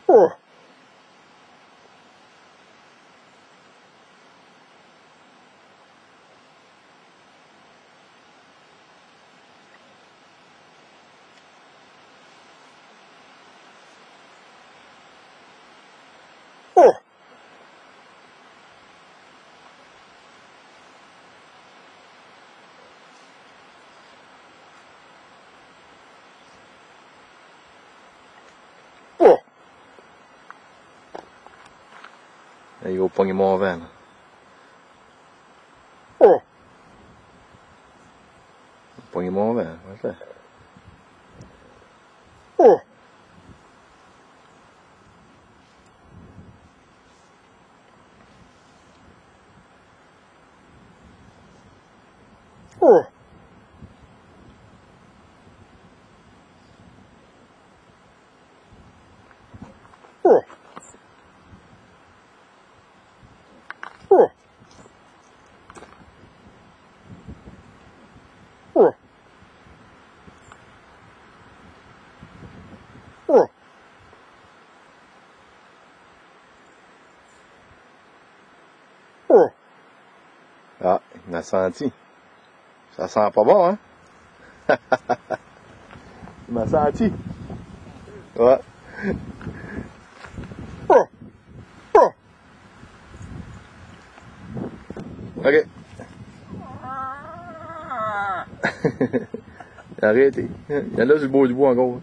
Oh. Oh. Oh. Il va pogner mon vent. Oh. Pogner mon vent. Voilà. Oh. Oh. Oh. Oh. Oh. Oh. Oh. Ah, il m'a senti. Ça sent pas bon, hein? Il m'a senti. Ouais. Oh. Oh. OK. Arrêtez. Il y en a sur le beau du bois encore.